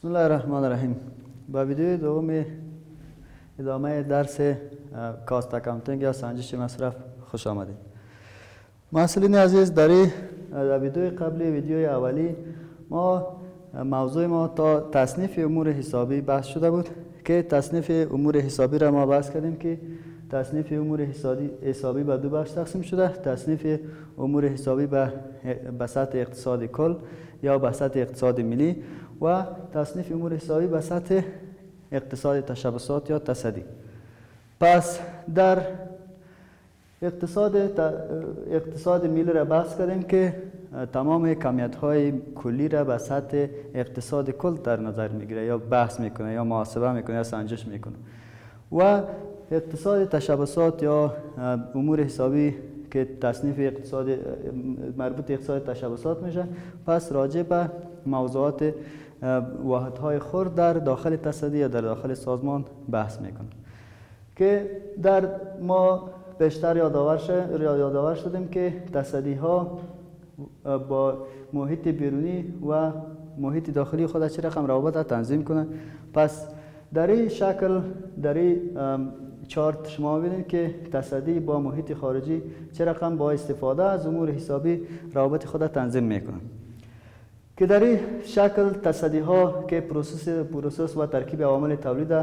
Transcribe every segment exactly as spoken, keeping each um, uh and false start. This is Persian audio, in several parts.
بسم الله الرحمن الرحیم. با ویدیوی دوم ادامه درس کاست اکاونتینگ یا سنجش مصرف خوش آمدید. محصلین عزیز، در ویدیوی قبلی، ویدیوی اولی، ما موضوع ما تا تصنیف امور حسابی بحث شده بود که تصنیف امور حسابی را ما بحث کردیم که تصنیف امور حسابی به دو بخش تقسیم شده. تصنیف امور حسابی به به سطح اقتصاد کل یا به سطح اقتصاد ملی و تصنیف امور حسابی به سطح اقتصاد تشبثات یا تصدی. پس در اقتصاد اقتصاد ملی را بحث کردیم که تمام کمیت های کلی را به سطح اقتصاد کل در نظر میگیره یا بحث میکنه یا محاسبه میکنه یا سنجش میکنه. و اقتصاد تشبثات یا امور حسابی که تصنیف اقتصاد مربوط به اقتصاد تشبثات میشه، پس راجع به موضوعات واحدهای خرد در داخل تصدی یا در داخل سازمان بحث میکنه که در ما بیشتر یادآور یادآور شدیم که تصدی ها با محیط بیرونی و محیط داخلی خود چه رقم روابط تنظیم کنه. پس در این شکل در این چارت شما ببینید که تصدی با محیط خارجی چه رقم با استفاده از امور حسابی روابط خود تنظیم میکنه که در این شکل تصدی ها که پروسس پروسس و ترکیب عوامل تولید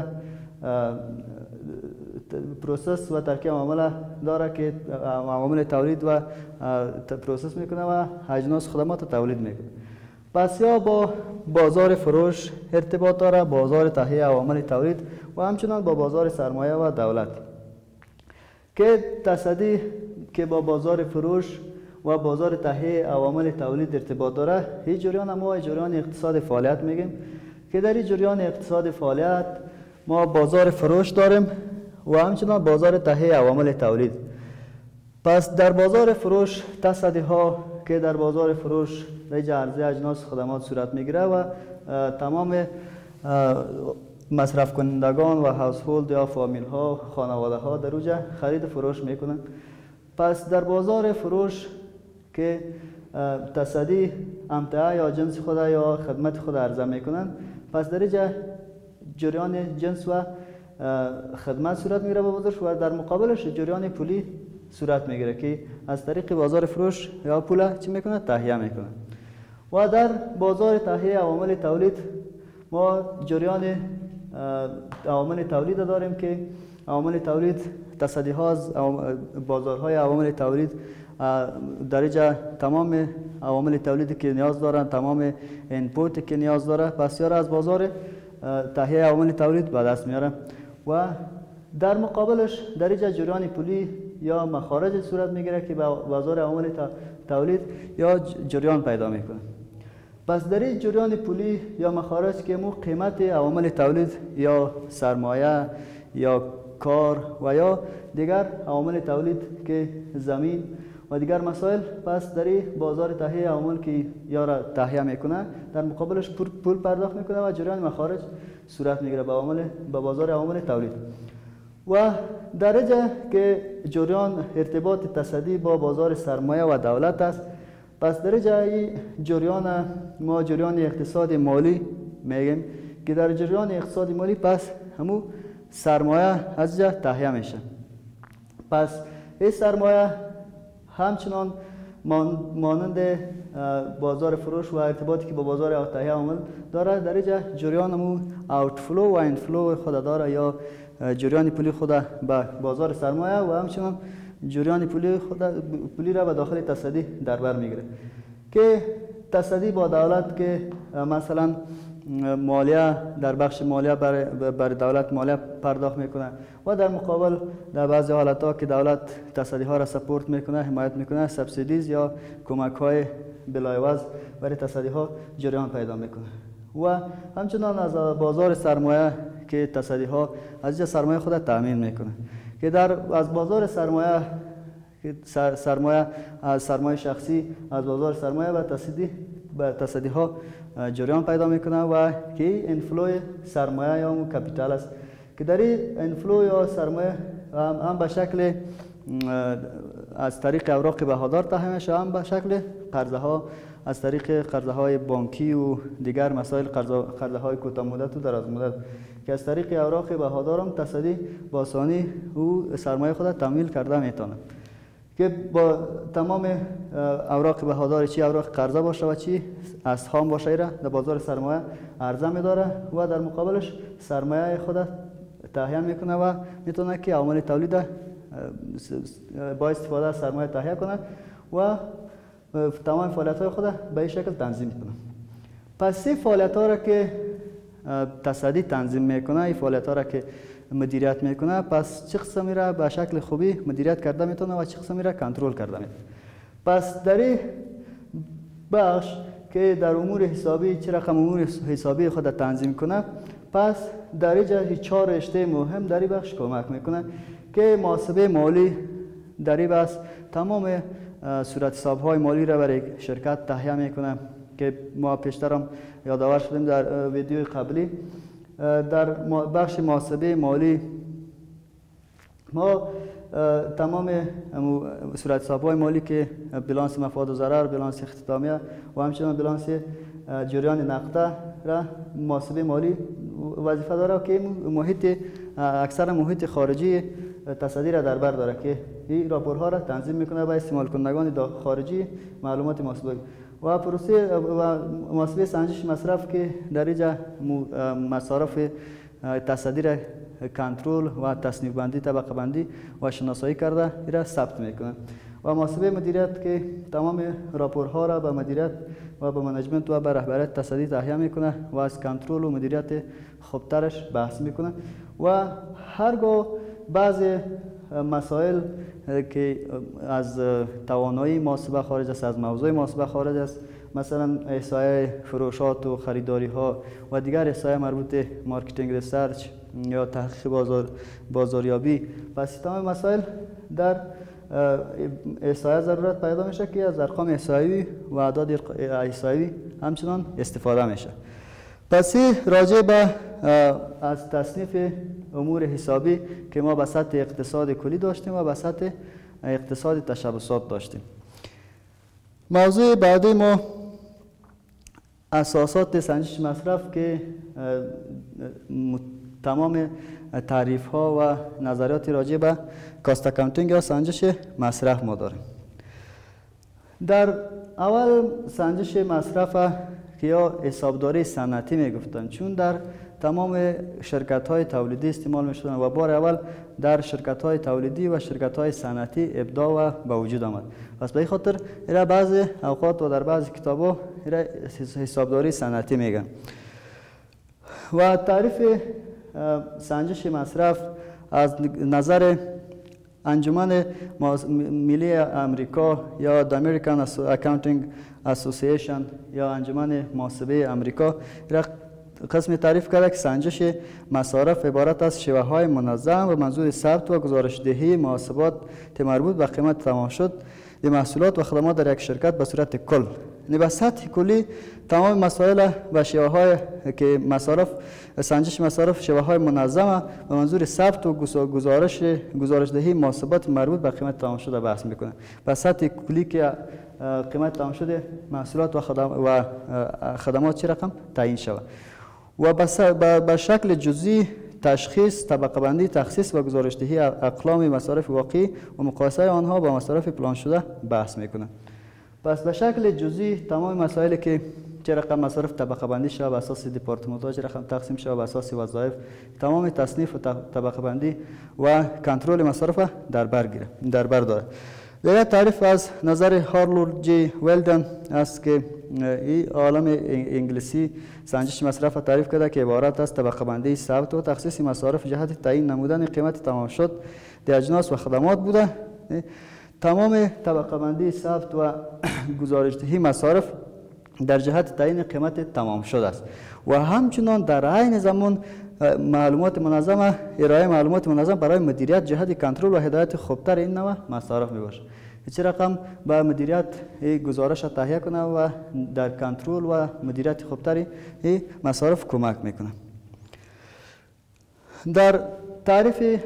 پروسس و ترکیب عوامل داره که عوامل تولید و پروسس میکنه و اجناس خدمات تولید میکنه. پس یا با بازار فروش ارتباط داره، بازار تهیه عوامل تولید و همچنان با بازار سرمایه و دولت که تصدی که با بازار فروش و بازار تهیه عوامل تولید ارتباط داره. این جریان ما جریان اقتصاد فعالیت میگیم که در این جریان اقتصاد فعالیت ما بازار فروش داریم و همچنان بازار تهیه عوامل تولید. پس در بازار فروش تصدی ها که در بازار فروش رج عرضه اجناس خدمات صورت میگیره و تمام مصرف کنندگان و هاوسهولد یا فامیل ها خانواده ها در اوجه خرید فروش میکنن. پس در بازار فروش که تصدی امتعه یا جنس خود یا خدمت خود عرضه میکنن، پس در اینجا جریان جنس و خدمت صورت میگیره با بازارش و در مقابلش جریان پولی صورت میگیره که از طریق بازار فروش یا پول چی میکنه؟ تهیه میکنه. و در بازار تهیه عوامل تولید ما جریان عوامل تولید داریم که عوامل تولید تصدی ها از بازارهای عوامل تولید در اینجا تمام عوامل تولیدی که نیاز دارن، تمام اینپوتی که نیاز داره، پس یاره از بازار تهیه عوامل تولید به دست میاره. و در مقابلش در اینجا جریان پولی یا مخارج صورت میگیره که با بازار عوامل تولید یا جریان پیدا میکنه. پس در این جریان پولی یا مخارج که مو قیمت عوامل تولید یا سرمایه یا کار و یا دیگر عوامل تولید که زمین و دیگر مسائل، پس در این بازار تهیه عوامل که یا تهیه میکنه در مقابلش پول پرداخت میکنه و جریان مخارج صورت میگیره با عوامل با بازار عوامل تولید. و درجه که جریان ارتباط تصدی با بازار سرمایه و دولت است، پس درجه ای جریان ما جریان اقتصاد مالی میگیم که در جریان اقتصاد مالی پس همو سرمایه از جا تهیه میشه. پس این سرمایه همچنان مانند بازار فروش و ارتباطی که با بازار تهیه عوامل داره، در اینجا جریان همو اوتفلو و اینفلو خود داره یا جریان پولی خود به بازار سرمایه و همچنان جریان پولی خود پولی را به داخل تصدی در بر میگیره که تصدی با دولت که مثلا مالیه در بخش مالیه بر بر دولت مالیه پرداخت میکنه و در مقابل در بعضی حالت ها که دولت تصدی ها را سپورت میکنه، حمایت میکنه، سبسیدیز یا کمک های بلایوز برای تصدی ها جریان پیدا میکنه. و همچنان از بازار سرمایه که تصدی ها از جا سرمایه خود تامین میکنه که در از بازار سرمایه که سرمایه از سرمایه شخصی از بازار سرمایه و تصدی به تصدی ها جریان پیدا میکنه و که انفلو سرمایه یا کپیتال است که در این انفلو یا سرمایه هم به شکل از طریق اوراق بهادار تهیه میشه، هم به شکل قرضه ها از طریق قرضه های بانکی و دیگر مسائل قرضه های کوتاه مدت و دراز مدت که از طریق اوراق بهادار هم تصدی با آسانی او سرمایه خود تمویل کرده میتونه که با تمام اوراق بهادار چی اوراق قرضه باشه و چی اسهام باشه را در بازار سرمایه عرضه میداره و در مقابلش سرمایه خود تهیه میکنه و میتونه که عوامل تولید با استفاده از سرمایه تهیه کنه و تمام فعالیت های خود به این شکل تنظیم کنه. پس این فعالیت ها را که تصدی تنظیم میکنه، این فعالیت ها را که مدیریت میکنه، پس چه قسمی را به شکل خوبی مدیریت کرده میتونه و چه قسمی را کنترل کرده میتونه. پس در این بخش که در امور حسابی چه رقم امور حسابی خود تنظیم کنه، پس در اینجا چهار رشته مهم در این بخش کمک میکنه که محاسبه مالی در این بخش تمام صورت حساب های مالی را برای شرکت تهیه میکنه که ما پیشتر هم یادآور شدیم در ویدیوی قبلی. در بخش محاسبه مالی ما تمام صورت حساب های مالی که بیلانس مفاد و ضرر، بیلانس اختتامیه و همچنین بیلانس جریان نقده را محاسبه مالی وظیفه داره که محیط اکثر محیط خارجی تصدی را در بر داره که این راپورها را تنظیم میکنه و استعمال کنندگان خارجی معلومات محاسبه و پروسه و محاسبه سنجش مصرف که در اینجا مصارف تصدی را کنترل و تصنیف بندی، طبقه بندی و شناسایی کرده این را ثبت میکنه و محاسبه مدیریت که تمام راپورها را به مدیریت و به منیجمنت و به رهبریت تصدی تهیه میکنه و از کنترل و مدیریت خوبترش بحث میکنه و هرگاه بعض مسائل که از توانایی محاسبه خارج است، از موضوع محاسبه خارج است، مثلا احصایه فروشات و خریداری ها و دیگر احصایه مربوط به مارکتینگ ریسرچ یا تحقیق بازار بازاریابی، پس تمام مسائل در احصایه ضرورت پیدا میشه که از ارقام احصایوی و اعداد احصایوی همچنان استفاده میشه. پس راجع به از تصنیف امور حسابی که ما به سطح اقتصاد کلی داشتیم و به سطح اقتصاد تشبثات داشتیم. موضوع بعدی ما اساسات سنجش مصرف که تمام تعریف ها و نظریات راجع به کاست اکاونتینگ یا سنجش مصرف ما داریم. در اول سنجش مصرف که یا حسابداری صنعتی میگفتن، چون در تمام شرکت های تولیدی استعمال میشدن و بار اول در شرکت های تولیدی و شرکت های صنعتی ابداع و به وجود آمد. پس به این خاطر اینا بعضی اوقات و در بعضی کتابا اینا حسابداری صنعتی میگن. و تعریف سنجش مصرف از نظر انجمن ملی امریکا یا The American Accounting Association یا انجمن محاسبه امریکا قسم تعریف کرده که سنجش مصارف عبارت از شیوه های منظم و منظور ثبت و گزارشدهی محاسبات مربوط به قیمت تمام شد محصولات و خدمات در یک شرکت به صورت کل. یعنی به سطح کلی تمام مسائل و شیوه های که مصارف سنجش مصارف شیوه های منظمه و منظور ثبت و گزارش گزارشدهی محاسبات مربوط به قیمت تمام شده بحث میکنه. به سطح کلی که قیمت تمام شده محصولات و خدمات و خدمات چه رقم تعیین شود و به شکل جزئی تشخیص، طبقه بندی، تخصیص و گزارشدهی اقلام مصارف واقعی و مقایسه آنها با مصارف پلان شده بحث میکنه. پس به شکل جزئی تمام مسائلی که چه رقم مصارف طبقه بندی شده، به اساس دپارتمنت ها چه رقم تقسیم شده، به اساس وظایف، تمام تصنیف و طبقه بندی و کنترل مصارف در بر گیره در بر داره. دیگر تعریف از نظر هارلور جی ویلدن است که این عالم انگلیسی سنجش مصرف تعریف کرده که عبارت از طبقه بندی ثبت و تخصیص مصارف جهت تعیین نمودن قیمت تمام شد در اجناس و خدمات بوده. تمام طبقه بندی ثبت و گزارشدهی مصارف در جهت تعیین قیمت تمام شده است و همچنان در عین زمان معلومات منظمه ارائه معلومات منظم برای مدیریت جهت کنترل و هدایت خوبتر این نوع مصارف میباشه. چه رقم با مدیریت گزارش تهیه کنه و در کنترل و مدیریت خوبتر این مصارف کمک میکنه. در تعریف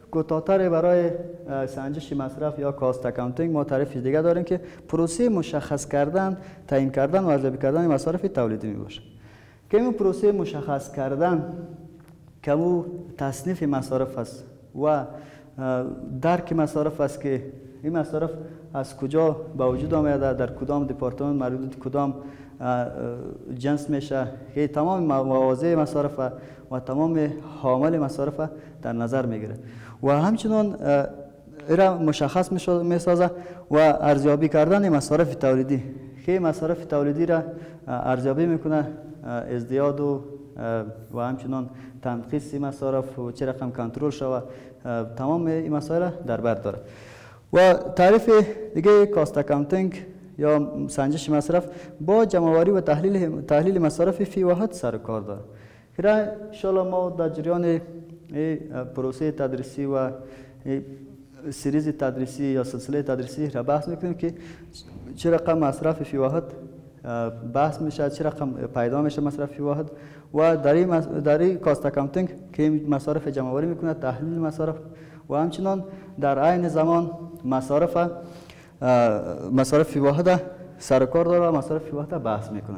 کوتاه‌تر برای سنجش مصرف یا کاست اکاونتینگ ما تعریف دیگه داریم که پروسه مشخص کردن، تعیین کردن و ارزیابی کردن مصارف تولیدی می باشه. که این پروسه مشخص کردن که او تصنیف مصارف است و درک مصارف است که این مصارف از کجا به وجود آمده، در کدام دپارتمان مربوط کدام جنس میشه، که تمام مواضع مصارف و تمام حامل مصارف در نظر میگیره و همچنان ایرا مشخص میسازه و ارزیابی کردن مصارف تولیدی که مصارف تولیدی را ارزیابی میکنه، ازدیاد و و همچنان تنقیص مصارف و چه رقم کنترل شود، تمام این مسائل در بر داره. و تعریف دیگه کاست اکاونتینگ یا سنجش مصرف با جمع‌آوری و تحلیل تحلیل مصارف فی واحد سر و کار داره. که ان شاء الله ما در جریان پروسه تدریسی و سریز تدریسی یا سلسله تدریسی را بحث میکنیم که چه رقم مصرف فی واحد بحث میشه، چه رقم پیدا میشه مصرف فی واحد و در این در این کاست اکاونتینگ که مصارف جمع‌آوری میکنه، تحلیل مصارف و همچنان در عین زمان مصارف مصارف فی واحد سر و کار داره و مصارف فی واحد بحث میکنه.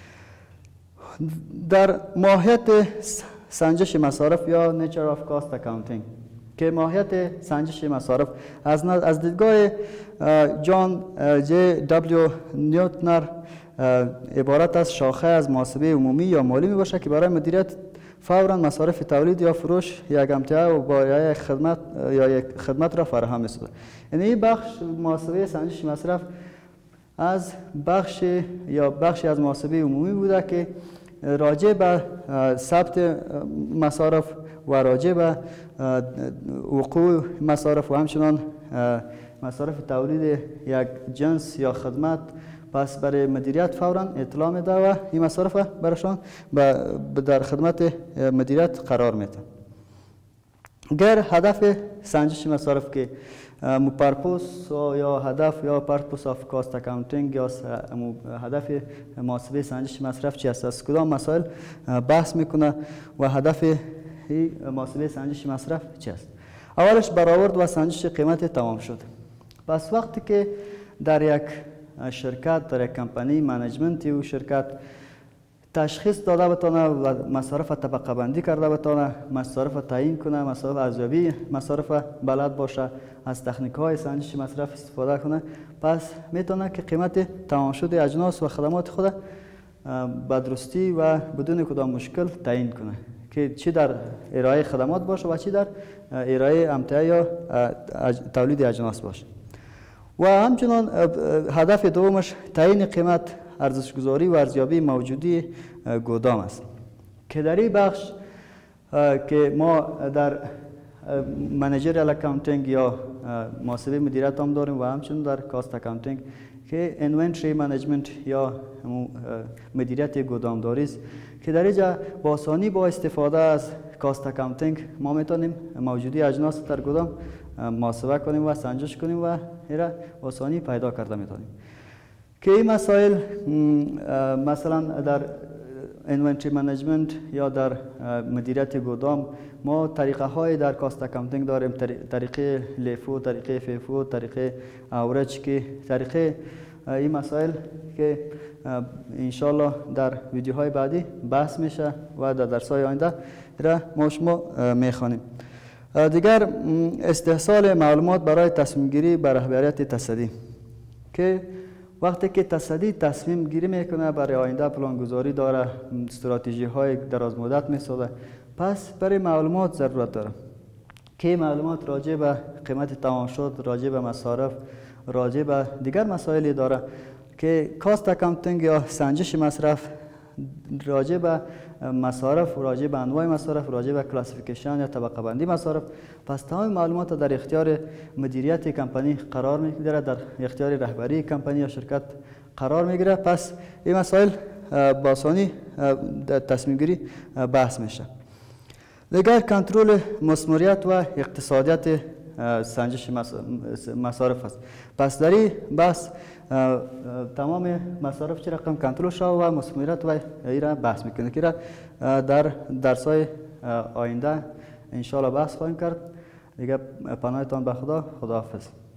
در ماهیت سنجش مصارف یا نیچر آف کاست اکاونتینگ که ماهیت سنجش مصارف از از دیدگاه جان جی دبلیو نیوتنر عبارت از شاخه از محاسبه عمومی یا مالی می باشه که برای مدیریت فوراً مصارف تولید یا فروش یک امتیاز و با یک خدمت یا یک خدمت را فراهم می‌سازد. یعنی این بخش محاسبه سنجش مصرف از بخش یا بخشی از محاسبه عمومی بوده که راجع به ثبت مصارف و راجع به وقوع مصارف و همچنان مصارف تولید یک جنس یا خدمت پس برای مدیریت فوراً اطلاع میده و این مصارف برایشان در خدمت مدیریت قرار میده. گر هدف سنجش مصارف که پرپوس یا هدف یا پرپوس آف کاست اکاونتینگ یا هدف محاسبه سنجش مصرف چی است، از کدام مسائل بحث میکنه و هدف محاسبه سنجش مصرف چی است. اولش برآورد و سنجش قیمت تمام شد. پس وقتی که در یک شرکت، در یک کمپانی منیجمنتی و شرکت تشخیص داده بتونه و مصارف طبقه بندی کرده بتونه، مصارف تعیین کنه، مصارف ارزیابی مصارف بلد باشه، از تکنیک های سنجش مصرف استفاده کنه، پس میتونه که قیمت تمام شده اجناس و خدمات خود به درستی و بدون کدام مشکل تعیین کنه که چی در ارائه خدمات باشه و چی در ارائه امتیاز یا تولید اجناس باشه. و همچنان هدف دومش تعیین قیمت، ارزشگذاری و ارزیابی موجودی گودام است که در این بخش که ما در منیجریال اکاونتینگ یا محاسبه مدیریت هم داریم و همچنین در کاست اکاونتینگ که انوینتری منیجمنت یا مدیریت گودامداری است که در اینجا با آسانی با استفاده از کاست اکاونتینگ ما میتونیم موجودی اجناس در گودام محاسبه کنیم و سنجش کنیم و ایرا آسانی پیدا کرده میتونیم که این مسائل مثلا در انوینتری منیجمنت یا در مدیریت گودام ما طریقه های در کاست اکاونتینگ داریم، طریقه لیفو، طریقه فیفو، طریقه اورج که طریقه این مسائل که انشالله در ویدیوهای بعدی بحث میشه و در درس‌های آینده را ما شما میخوانیم. دیگر استحصال معلومات برای تصمیم گیری بر رهبریت تصدی که وقتی که تصدی تصمیم گیری میکنه برای آینده پلان گذاری داره، استراتژی های دراز مدت میسازه، پس برای معلومات ضرورت داره که معلومات راجع به قیمت تمام شد، راجع به مصارف، راجع به دیگر مسائلی داره که کاست اکاونتینگ یا سنجش مصرف راجع به مصارف، راجع به انواع مصارف، راجع به کلاسیفیکیشن یا طبقه بندی مصارف، پس تمام معلومات در اختیار مدیریت کمپانی قرار میگیره، در اختیار رهبری کمپانی یا شرکت قرار میگیره. پس این مسائل با آسانی در تصمیم گیری بحث میشه. دیگر کنترل مسموریت و اقتصادیت سنجش مصارف است. پس در این بحث تمام مصارف چه رقم کنترل شد و مسموریت و ایرا بحث میکنه که در درس‌های آینده انشالله بحث خواهیم کرد. دیگه پناهتان به خدا. خداحافظ.